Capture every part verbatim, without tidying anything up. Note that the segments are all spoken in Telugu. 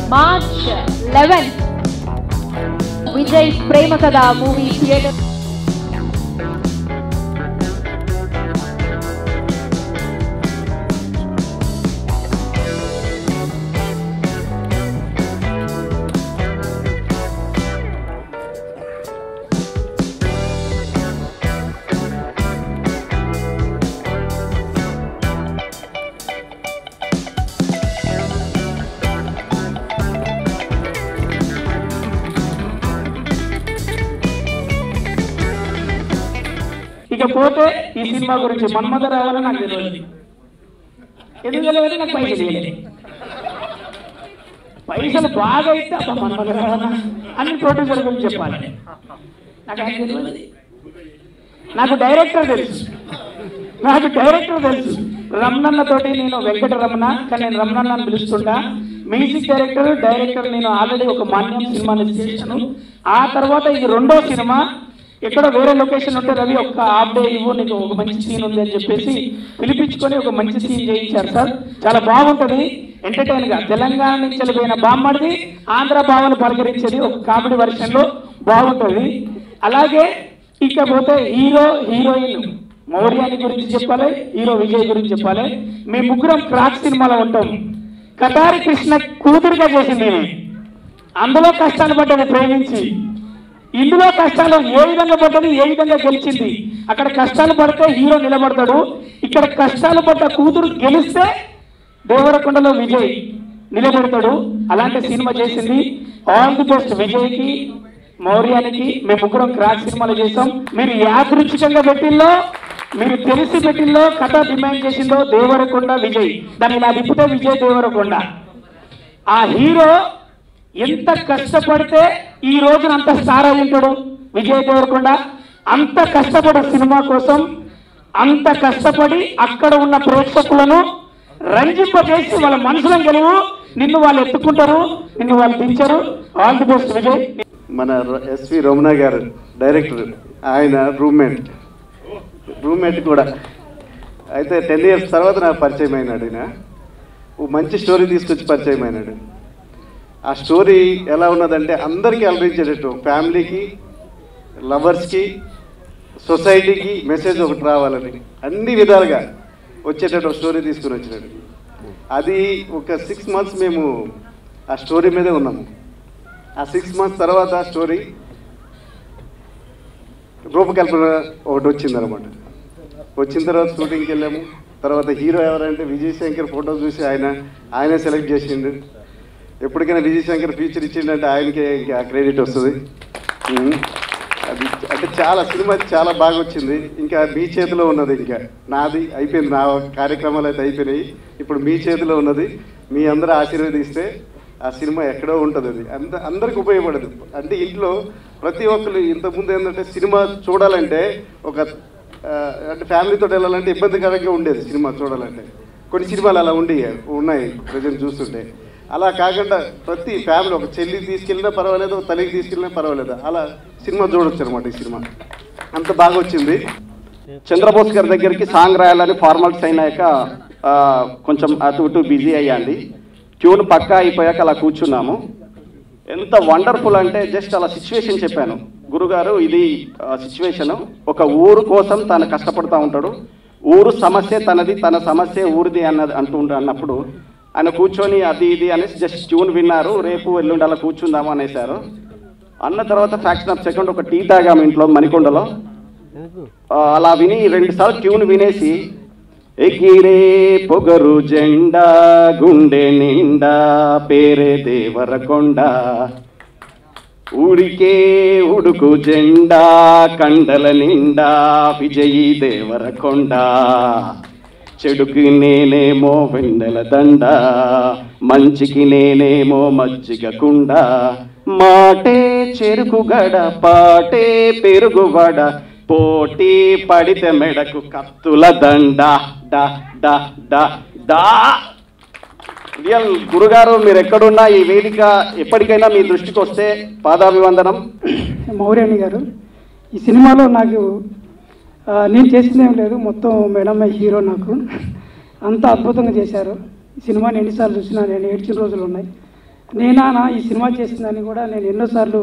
మార్చ్ లెవెన్త్ విజయ్ ప్రేమ కథ మూవీ థియేటర్ ఇకపోతే ఈ సినిమా గురించి మన్మథ రావాలని నాకు తెలియదు. ఎందుకు తెలియదు? నాకు పైసలు తెలియదు. పైసలు బాగా అయితే అబ్బా మన్మథ రావాలా అని ప్రొడ్యూసర్ గురించి చెప్పాలి. నాకు ఆయన తెలియదు. నాకు డైరెక్టర్ తెలుసు. నాకు డైరెక్టర్ తెలుసు. రమణన్నతోటి నేను వెంకటరమణ, కానీ నేను రమణన్న అని పిలుస్తుంటా. మ్యూజిక్ డైరెక్టర్ డైరెక్టర్ నేను ఆల్రెడీ ఒక మాన్యం సినిమాని చేశాను. ఆ తర్వాత ఇది రెండో సినిమా. ఎక్కడో వేరే లొకేషన్ ఉంటే రవి ఒక్క హాఫ్ డే ఇవ్వు, నీకు ఒక మంచి సీన్ ఉంది అని చెప్పేసి పిలిపించుకొని ఒక మంచి సీన్ చేయించారు సార్. చాలా బాగుంటుంది ఎంటర్టైన్ గా. తెలంగాణ నుంచి వెళ్ళిపోయిన బామ్మడిది ఆంధ్ర భావన పలకరించేది ఒక కామెడీ వర్షన్ లో బాగుంటుంది. అలాగే ఇకపోతే హీరో హీరోయిన్ మౌర్యాని గురించి చెప్పాలి, హీరో విజయ్ గురించి చెప్పాలి. మీ ముగ్గురం క్రాక్ సినిమాలో ఉంటాం. కటారి కృష్ణ కూతురుగా చేసింది, అందులో కష్టాలు పడ్డది ప్రేమించి, ఇందులో కష్టాలు ఏ విధంగా పడ్డది, ఏ విధంగా గెలిచింది. అక్కడ కష్టాలు పడితే హీరో నిలబడతాడు, ఇక్కడ కష్టాలు పడ్డ కూతురు గెలిస్తే దేవరకొండలో విజయ్ నిలబెడతాడు. అలాంటి సినిమా చేసింది. ఆల్ ది బెస్ట్ విజయ్కి, మౌర్యానికి. మేము ముగ్గురం క్రాక్ సినిమాలు చేసాం. మీరు యాదృచ్ఛికంగా పెట్టిల్లో, మీరు తెలిసి పెట్టిల్లో, కథ డిమాండ్ చేసిందో దేవరకొండ విజయ్. దాన్ని ఇలా తిప్పితే విజయ్ దేవరకొండ. ఆ హీరో ఎంత కష్టపడితే ఈ రోజున అంత స్టార్ అయి ఉంటాడు విజయ్ దేవరకొండ. అంత కష్టపడే సినిమా కోసం, అంత కష్టపడి అక్కడ ఉన్న ప్రేక్షకులను రంజింపజేసి వాళ్ళ మనసులను గెలువు. నిన్ను వాళ్ళు ఎత్తుకుంటారు, నిన్ను వాళ్ళు దించరు. All the best Vijay. మన ఎస్వి రమణ గారు డైరెక్టర్, ఆయన రూమ్మేట్ రూమ్మేట్ కూడా అయితే టెన్ ఇయర్స్ తర్వాత నాకు పరిచయం అయినాడు. ఆయన ఓ మంచి స్టోరీ తీసుకొచ్చి పరిచయం అయినాడు. ఆ స్టోరీ ఎలా ఉన్నదంటే అందరికీ అలరించేటట్టు, ఫ్యామిలీకి, లవర్స్కి, సొసైటీకి మెసేజ్ ఒకటి రావాలని అన్ని విధాలుగా వచ్చేటట్టు స్టోరీ తీసుకుని వచ్చినాడు. అది ఒక సిక్స్ మంత్స్ మేము ఆ స్టోరీ మీదే ఉన్నాము. ఆ సిక్స్ మంత్స్ తర్వాత ఆ స్టోరీ రూపకల్పన ఒకటి వచ్చిందనమాట. వచ్చిన తర్వాత షూటింగ్కి వెళ్ళాము. తర్వాత హీరో ఎవరంటే విజయ్ శంకర్ ఫోటో చూసి ఆయన ఆయనే సెలెక్ట్ చేసిండు. ఎప్పటికైనా విజయ్ శంకర్ ఫీచర్ ఇచ్చిండంటే ఆయనకే ఇంకా క్రెడిట్ వస్తుంది. అది అంటే చాలా సినిమా చాలా బాగా వచ్చింది. ఇంకా మీ చేతిలో ఉన్నది, ఇంకా నాది అయిపోయింది, నా కార్యక్రమాలు అయితే అయిపోయినాయి. ఇప్పుడు మీ చేతిలో ఉన్నది. మీ అందరూ ఆశీర్వదిస్తే ఆ సినిమా ఎక్కడో ఉంటుంది. అది అంత అందరికి ఉపయోగపడదు. అంటే ఇంట్లో ప్రతి ఒక్కరు ఇంతకుముందు ఏంటంటే సినిమా చూడాలంటే ఒక అంటే ఫ్యామిలీతో వెళ్ళాలంటే ఇబ్బందికరంగా ఉండేది సినిమా చూడాలంటే. కొన్ని సినిమాలు అలా ఉండి ఉన్నాయి ప్రజెంట్ చూస్తుంటే. అలా కాకుండా ప్రతి ఫ్యామిలీ, ఒక చెల్లి తీసుకెళ్ళినా పర్వాలేదు, తల్లికి తీసుకెళ్ళినా పర్వాలేదు, అలా సినిమా చూడొచ్చు అనమాట. ఈ సినిమా అంత బాగా వచ్చింది. చంద్రబోస్ గారి దగ్గరికి సాంగ్ రాయాలని ఫార్మాలిటీస్ అయినాక కొంచెం అటు ఇటు బిజీ అయ్యాంది. ట్యూన్ పక్కా అయిపోయాక అలా కూర్చున్నాము. ఎంత వండర్ఫుల్ అంటే జస్ట్ అలా సిచ్యువేషన్ చెప్పాను. గురుగారు ఇది సిచ్యువేషను, ఒక ఊరు కోసం తను కష్టపడుతూ ఉంటాడు, ఊరు సమస్య తనది, తన సమస్య ఊరిది అన్నది అంటూ అన్నప్పుడు ఆయన కూర్చొని అది ఇది అనేసి జస్ట్ ట్యూన్ విన్నారు. రేపు ఎల్లుండి అలా కూర్చుందాము అనేసారు. అన్న తర్వాత ఫ్రాక్షన్ ఆఫ్ సెకండ్ ఒక టీ తాగాము ఇంట్లో మణికొండలో. అలా విని రెండు సార్లు ట్యూన్ వినేసి ఎగిరే పొగరు జెండా గుండె నిండా పేరే దేవరకొండ, ఊరికే ఉడుకు జెండా కండల నిండా విజయీ దేవరకొండ, చెడుకి నేనేమో వెన్నెల దండ, మంచికి నేనేమో మజ్జిగ కుండ, మాటే చెరుకు గడ పాటే పెరుగువడ, పోటీ పడితే మెడకు కత్తుల దండ డా డా డా డా. రియల్ గురుగారు మీరు ఎక్కడున్నా ఈ వేదిక ఎప్పటికైనా మీ దృష్టికి వస్తే పాదాభివందనం. మౌర్యాని గారు ఈ సినిమాలో నాకు నేను చేసిందేం లేదు, మొత్తం మేడం హీరో. నాకు అంత అద్భుతంగా చేశారు. ఈ సినిమాని ఎన్నిసార్లు చూసినా నేను ఏడ్చిన రోజులు ఉన్నాయి. నేనా ఈ సినిమా చేసిందని కూడా నేను ఎన్నోసార్లు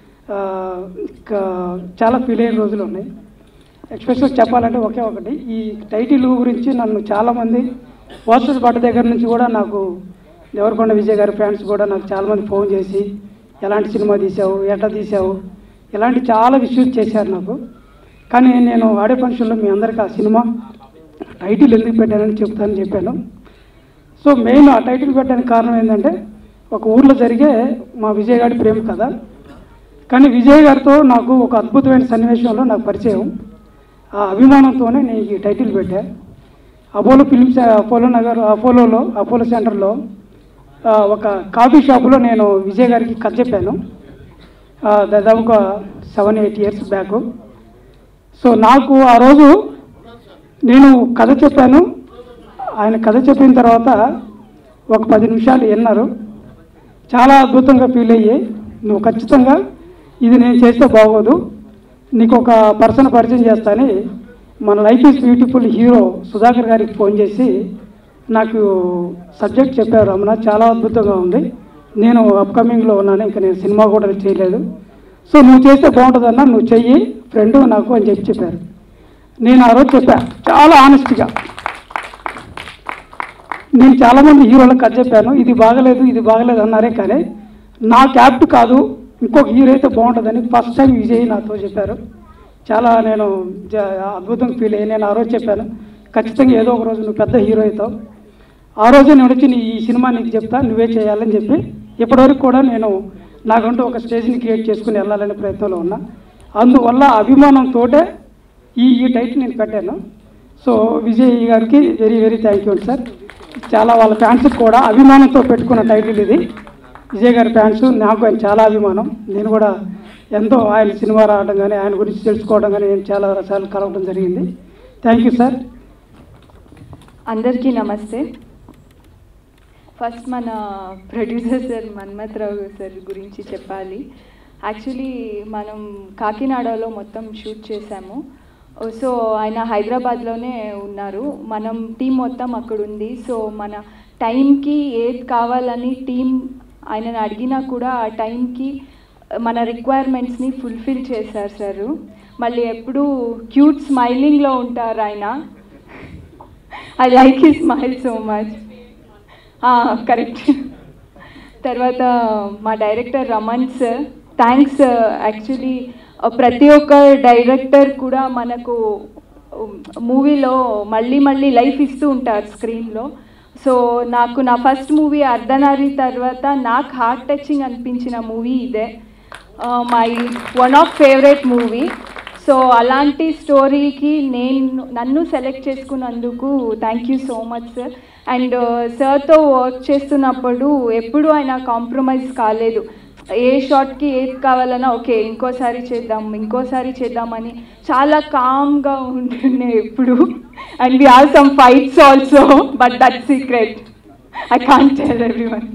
చాలా ఫీల్ అయిన రోజులు ఉన్నాయి. ఎక్స్పెషల్ చెప్పాలంటే ఒకే ఒకటి, ఈ టైటిల్ గురించి నన్ను చాలామంది పోస్టర్స్ పడ్డ దగ్గర నుంచి కూడా నాకు దేవరకొండ విజయ్ గారి ఫ్యాన్స్ కూడా నాకు చాలామంది ఫోన్ చేసి ఎలాంటి సినిమా తీసావు, ఎట్లా తీసావు, ఇలాంటి చాలా విషయాలు చేశారు నాకు. కానీ నేను ఆడే ఫంక్షన్లో మీ అందరికీ ఆ సినిమా టైటిల్ ఎందుకు పెట్టానని చెప్తానని చెప్పాను. సో మెయిన్ ఆ టైటిల్ పెట్టడానికి కారణం ఏంటంటే, ఒక ఊర్లో జరిగే మా విజయ్ గారి ప్రేమ కథ. కానీ విజయ్ గారితో నాకు ఒక అద్భుతమైన సన్నివేశంలో నాకు పరిచయం, ఆ అభిమానంతోనే నేను ఈ టైటిల్ పెట్టా. అపోలో ఫిల్మ్స్ అపోలో నగర్ అపోలోలో అపోలో సెంటర్లో ఒక కాఫీ షాపులో నేను విజయ్ గారికి కథ చెప్పాను, దాదాపు ఒక seven eight years back. So నాకు ఆ రోజు నేను కథ చెప్పాను, ఆయన కథ చెప్పిన తర్వాత ఒక పది నిమిషాలు విన్నారు, చాలా అద్భుతంగా ఫీల్ అయ్యి నువ్వు ఖచ్చితంగా ఇది నేను చేస్తే బాగోదు, నీకు ఒక పర్సన్ పరిచయం చేస్తానని మన life is beautiful hero Sudhakar గారికి ఫోన్ చేసి నాకు సబ్జెక్ట్ చెప్పారు. రమణ చాలా అద్భుతంగా ఉంది, నేను అప్కమింగ్లో ఉన్నాను, ఇంకా నేను సినిమా కూడా చేయలేదు, సో నువ్వు చేస్తే బాగుంటుందన్నా, నువ్వు చెయ్యి ఫ్రెండ్ నాకు అని చెప్పి చెప్పారు. నేను ఆ రోజు చెప్పా చాలా ఆనెస్ట్గా. నేను చాలామంది హీరోలకు కథ చెప్పాను, ఇది బాగలేదు ఇది బాగలేదు అన్నారే, కానీ నా క్యాప్ట్ కాదు ఇంకొక హీరో అయితే బాగుంటుందని ఫస్ట్ టైం విజయ్ నాతో చెప్పారు. చాలా నేను అద్భుతంగా ఫీల్ అయ్యి నేను ఆ రోజు చెప్పాను, ఖచ్చితంగా ఏదో ఒక రోజు నువ్వు పెద్ద హీరో అవుతావు, ఆ రోజే నేను వచ్చి నీ ఈ సినిమా నీకు చెప్తా, నువ్వే చేయాలని చెప్పి ఇప్పటివరకు కూడా నేను నాకంటూ ఒక స్టేజ్ని క్రియేట్ చేసుకుని వెళ్ళాలనే ప్రయత్నంలో ఉన్నా. అందువల్ల అభిమానంతో ఈ ఈ టైటిల్ నేను పెట్టాను. సో విజయ్ గారికి very very thank you sir. చాలా వాళ్ళ ఫ్యాన్స్కి కూడా అభిమానంతో పెట్టుకున్న టైటిల్ ఇది. విజయ్ గారి ఫ్యాన్స్ నాకు ఆయన చాలా అభిమానం, నేను కూడా ఎంతో ఆయన సినిమా రావడం కానీ ఆయన గురించి తెలుసుకోవడం కానీ నేను చాలా రసాలు కలవడం జరిగింది. Thank you sir. అందరికీ నమస్తే. ఫస్ట్ మన ప్రొడ్యూసర్ సార్ మన్మథరావు సార్ గురించి చెప్పాలి. యాక్చువల్లీ మనం కాకినాడలో మొత్తం షూట్ చేశాము. సో ఆయన హైదరాబాద్లోనే ఉన్నారు, మనం టీం మొత్తం అక్కడ ఉంది. సో మన టైంకి ఏది కావాలని టీం ఆయనను అడిగినా కూడా ఆ టైంకి మన రిక్వైర్మెంట్స్ని ఫుల్ఫిల్ చేశారు సార్. మళ్ళీ ఎప్పుడూ క్యూట్ స్మైలింగ్లో ఉంటారు ఆయన. I like he smile so much. Correct. తర్వాత మా director Raman sir, thanks. Actually ప్రతి ఒక్క డైరెక్టర్ కూడా మనకు మూవీలో మళ్ళీ మళ్ళీ లైఫ్ ఇస్తూ ఉంటారు స్క్రీన్లో. సో నాకు నా ఫస్ట్ మూవీ అర్ధనారి తర్వాత నాకు హార్ట్ టచింగ్ అనిపించిన మూవీ ఇదే, my one of favourite movie. So అలాంటి స్టోరీకి నేను నన్ను సెలెక్ట్ చేసుకున్నందుకు thank you so much sir. And సార్తో వర్క్ చేస్తున్నప్పుడు ఎప్పుడూ ఆయన కాంప్రమైజ్ కాలేదు. ఏ షాట్కి ఏది కావాలన్నా ఓకే ఇంకోసారి చేద్దాం ఇంకోసారి చేద్దామని చాలా కామ్గా ఉంటుండే ఎప్పుడు. And we have some fights also, but that secret I can't tell everyone.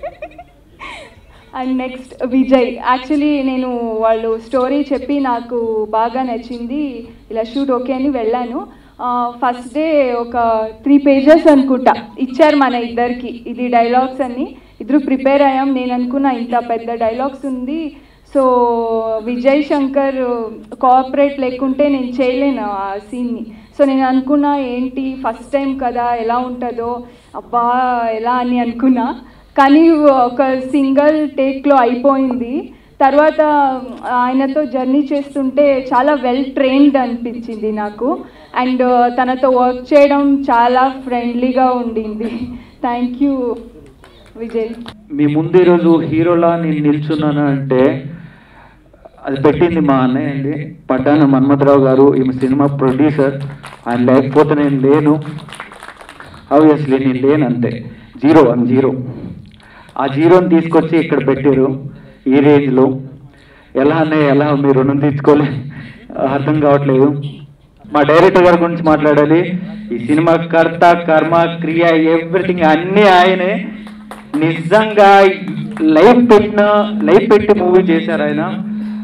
And next Vijay. Actually నేను వాళ్ళు స్టోరీ చెప్పి నాకు బాగా నచ్చింది, ఇలా షూట్ ఓకే అని వెళ్ళాను. ఫస్ట్ డే ఒక త్రీ పేజెస్ అనుకుంటా ఇచ్చారు మన ఇద్దరికి, ఇది డైలాగ్స్ అన్ని ఇద్దరు ప్రిపేర్ అయ్యాం. నేను అనుకున్నా ఇంత పెద్ద డైలాగ్స్ ఉంది, సో విజయ్ శంకర్ కోఆపరేట్ లేకుంటే నేను చేయలేను ఆ సీన్ని. సో నేను అనుకున్నా ఏంటి ఫస్ట్ టైం కదా ఎలా ఉంటుందో అబ్బా ఎలా అని అనుకున్నా, కానీ ఒక సింగిల్ టేక్లో అయిపోయింది. తర్వాత ఆయనతో జర్నీ చేస్తుంటే చాలా వెల్ ట్రైన్డ్ అనిపించింది నాకు. అండ్ తనతో వర్క్ చేయడం చాలా ఫ్రెండ్లీగా ఉండింది. Thank you Vijay. మీ ముందు ఈరోజు హీరోలా నేను నిల్చున్నాను అంటే అది పెట్టింది మా అన్నయ్య అండి, పట్టాన మన్మథరావు గారు. ఈమె సినిమా ప్రొడ్యూసర్, ఆయన లేకపోతే నేను లేను. ఆబ్వియస్లీ నేను లేను, అంతే, జీరో అని జీరో. ఆ జీరోని తీసుకొచ్చి ఇక్కడ పెట్టారు ఈ రేంజ్లో. ఎలా అన్నయ్య ఎలా మీరు రుణం తీర్చుకోలే అర్థం కావట్లేదు. మా డైరెక్టర్ గారి గురించి మాట్లాడాలి. ఈ సినిమా కర్త కర్మ క్రియ ఎవ్రీథింగ్ అన్నీ ఆయనే. నిజంగా లైఫ్ పెట్టిన లైఫ్ పెట్టి మూవీ చేశారు ఆయన.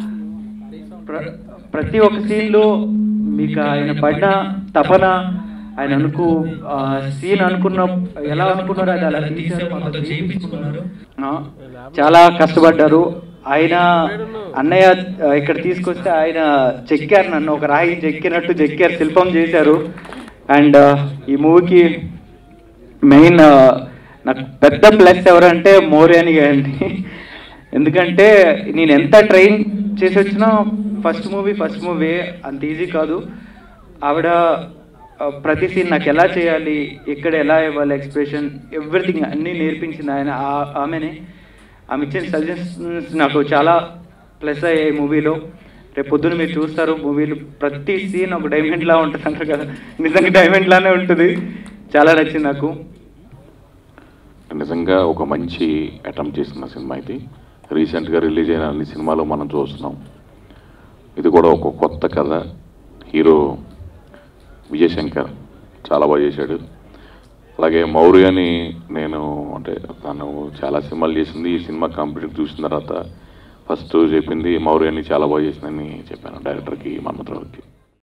ప్రతి ఒక్క సీన్లో మీకు ఆయన పడిన తపన ఆయన అనుకు సీన్ అనుకున్న ఎలా అనుకున్నారో అది అలా తీశారు, మాతో చేయించుకున్నారు. చాలా కష్టపడ్డారు. ఆయన అన్నయ్య ఇక్కడ తీసుకొస్తే ఆయన చెక్కారు, నన్ను ఒక రాయి చెక్కినట్టు చెక్కారు, శిల్పం చేశారు. అండ్ ఈ మూవీకి మెయిన్ నాకు పెద్ద ప్లస్ ఎవరంటే మౌర్యాని గారండి. ఎందుకంటే నేను ఎంత ట్రైన్ చేసి వచ్చినా ఫస్ట్ మూవీ ఫస్ట్ మూవీ అంత ఈజీ కాదు. ఆవిడ ప్రతి సీన్ నాకు ఎలా చేయాలి, ఎక్కడ ఎలా ఇవ్వాలి ఎక్స్ప్రెషన్, ఎవ్రీథింగ్ అన్నీ నేర్పించింది ఆయన. ఆమెనే ఆమె ఇచ్చిన సజెషన్స్ నాకు చాలా ప్లస్ అయ్యాయి మూవీలో. రేపు పొద్దున్న మీరు చూస్తారు మూవీలో ప్రతి సీన్ ఒక డైమండ్లా ఉంటుంది అంటారు కదా, నిజంగా డైమండ్లానే ఉంటుంది. చాలా నచ్చింది నాకు. నిజంగా ఒక మంచి అటెంప్ట్ చేసిన సినిమా ఇది. రీసెంట్గా రిలీజ్ అయిన అన్ని సినిమాలు మనం చూస్తున్నాం. ఇది కూడా ఒక కొత్త కథ. హీరో విజయ్ శంకర్ చాలా బాగా చేశాడు. అలాగే మౌర్యని నేను అంటే తను చాలా సినిమాలు చేసింది. ఈ సినిమా కంప్లీట్ చూసిన తర్వాత ఫస్ట్ చెప్పింది మౌర్యని చాలా బాగా చేసిందని చెప్పాను డైరెక్టర్కి, మన్మథరావుకి.